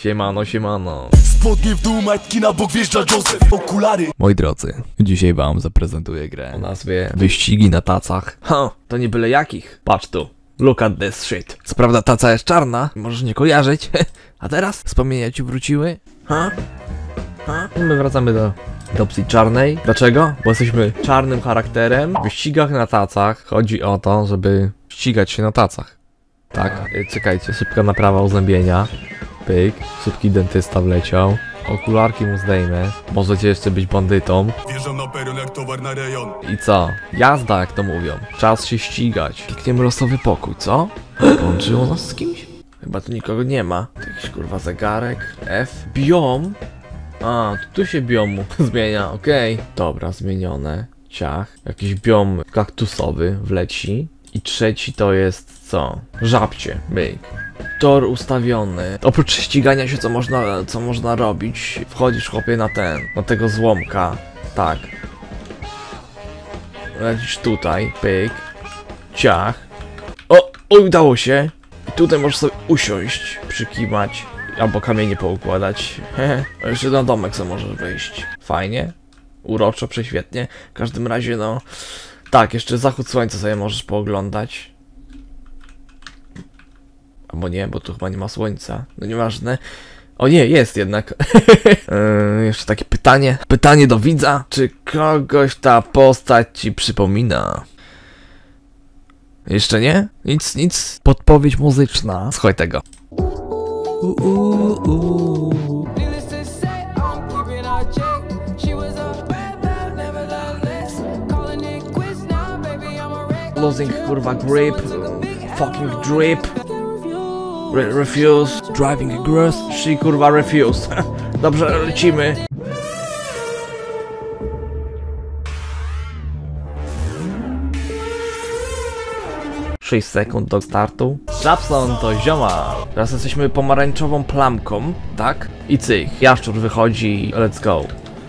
Siemano, siemano. Spodnie w dół, majtki na bok, wjeżdża Joseph, okulary. Moi drodzy, dzisiaj wam zaprezentuję grę o nazwie Wyścigi na tacach. Ha, to nie byle jakich. Patrz tu. Look at this shit. Co prawda taca jest czarna, możesz nie kojarzyć. A teraz wspomnienia ci wróciły? Ha? My wracamy do opcji czarnej. Dlaczego? Bo jesteśmy czarnym charakterem. W wyścigach na tacach chodzi o to, żeby ścigać się na tacach. Tak, czekajcie, szybka naprawa uzębienia. Pyk, szybki dentysta wleciał. Okularki mu zdejmę. Możecie jeszcze być bandytą. Wjeżdżam na peron jak towar na rejon. I co? Jazda, jak to mówią. Czas się ścigać. Klikniemy losowy pokój, co? Łączyło nas z kimś? Chyba tu nikogo nie ma. To jakiś kurwa zegarek. F. Biom? A, tu się biomu zmienia, okej. Dobra, zmienione. Ciach. Jakiś biom kaktusowy wleci. I trzeci to jest co? Żabcie. Myk. Tor ustawiony. Oprócz ścigania się, co można robić, wchodzisz chłopie na tego złomka. Tak. Lecisz tutaj, pyk. Ciach. O, udało się. I tutaj możesz sobie usiąść, przykimać, albo kamienie poukładać. A jeszcze na domek sobie możesz wejść. Fajnie. Uroczo, prześwietnie. W każdym razie, no... Tak, jeszcze zachód słońca sobie możesz pooglądać. Albo nie, bo tu chyba nie ma słońca. No nieważne. O nie, jest jednak. Jeszcze takie pytanie. Pytanie do widza. Czy kogoś ta postać ci przypomina? Jeszcze nie? Nic. Podpowiedź muzyczna. Słuchaj tego. Losing kurwa grip. Fucking drip. Refuse. Driving a gross. She kurwa refuse. Dobrze, lecimy. Sześć sekund do startu. Żabson to zioma. Teraz jesteśmy pomarańczową plamką, tak? I cyk. Jaszczur wychodzi. Let's go.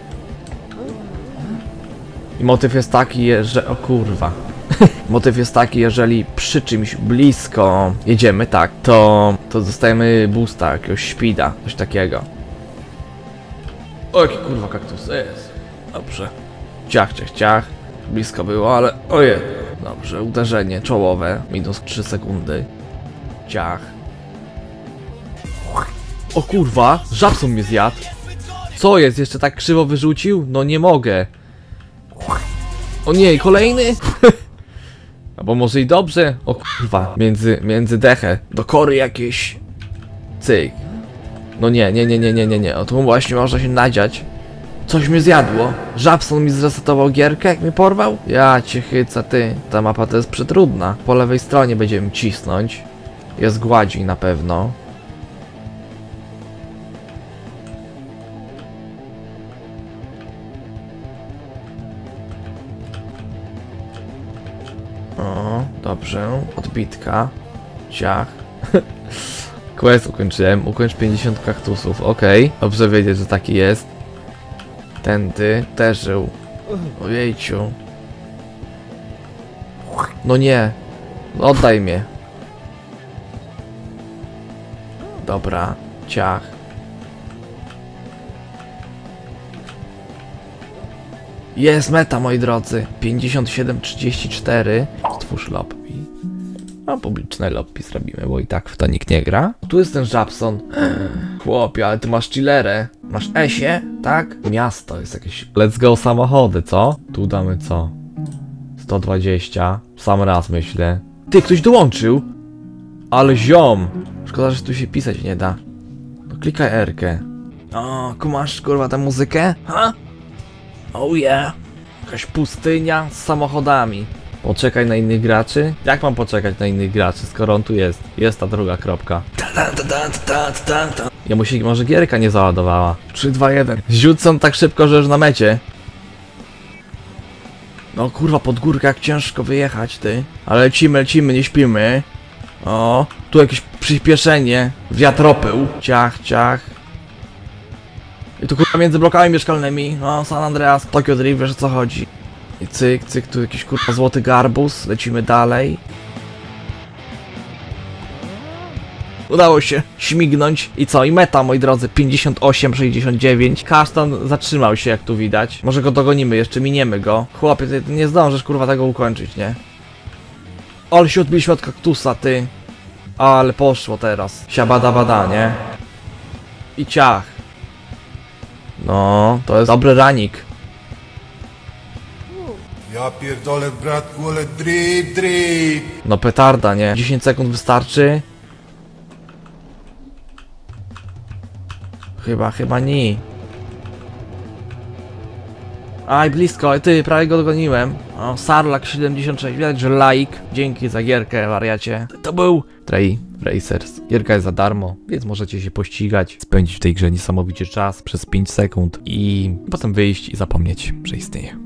I motyw jest taki, że... O kurwa. Motyw jest taki, jeżeli przy czymś blisko jedziemy, tak, to dostajemy boosta, jakiegoś speeda, coś takiego. O, jaki kurwa kaktus jest. Dobrze. Ciach. Blisko było, ale... Ojej. Dobrze, uderzenie czołowe. Minus 3 sekundy. Ciach. O kurwa, Żabson mnie zjadł. Co jest? Jeszcze tak krzywo wyrzucił? No nie mogę. O nie, kolejny? Albo może i dobrze? O kurwa, między dechę. Do kory jakieś. Cyk. No nie. O tu właśnie można się nadziać. Coś mnie zjadło. Żabson mi zresetował gierkę, jak mnie porwał? Ja cię chyca, ty. Ta mapa to jest przetrudna. Po lewej stronie będziemy cisnąć. Jest gładziej na pewno. O, dobrze, odbitka. Ciach. Quest ukończyłem, ukończ 50 kaktusów, okej. Dobrze wiedzieć, że taki jest. Tędy, też żył. Ojejciu. No nie. Oddaj mnie. Dobra, ciach. Jest meta, moi drodzy. 57-34. Stwórz lobby. A publiczne lobby zrobimy, bo i tak w to nikt nie gra. Tu jest ten Żabson. Chłopie, ale ty masz chillerę. Masz Esie, tak? Miasto jest jakieś. Let's go samochody, co? Tu damy co? 120. Sam raz myślę. Ty, ktoś dołączył. Ale ziom. Szkoda, że tu się pisać nie da. No klikaj R-kę. O, kumasz kurwa tę muzykę? Ha? Oh yeah. Jakaś pustynia z samochodami. Poczekaj na innych graczy? Jak mam poczekać na innych graczy, skoro on tu jest? Jest ta druga kropka. Ja może gierka nie załadowała. 3, 2, 1. Rzucą tak szybko, że już na mecie. No kurwa, pod górkę jak ciężko wyjechać, ty. Ale lecimy, nie śpimy. O, tu jakieś przyspieszenie. Wiatropył. Ciach. I tu kurwa między blokami mieszkalnymi. No, San Andreas, Tokyo Drift, wiesz o co chodzi. I cyk, tu jakiś kurwa złoty garbus. Lecimy dalej. Udało się śmignąć. I co? I meta, moi drodzy. 58,69. Kasztan zatrzymał się, jak tu widać. Może go dogonimy, jeszcze miniemy go. Chłopie, ty nie zdążysz, kurwa, tego ukończyć, nie? Ale się odbiliśmy od kaktusa, ty. Ale poszło teraz. Siabada bada, nie? I ciach. No, to jest dobry ranik. Ja pierdolę, bratku, ale drip. No petarda, nie? 10 sekund wystarczy? Chyba nie. Aj, blisko, ty, prawie go dogoniłem. O, Sarlak 76, widać, że like. Dzięki za gierkę, wariacie. To był Trey Racers. Gierka jest za darmo, więc możecie się pościgać, spędzić w tej grze niesamowicie czas przez 5 sekund i potem wyjść i zapomnieć, że istnieje.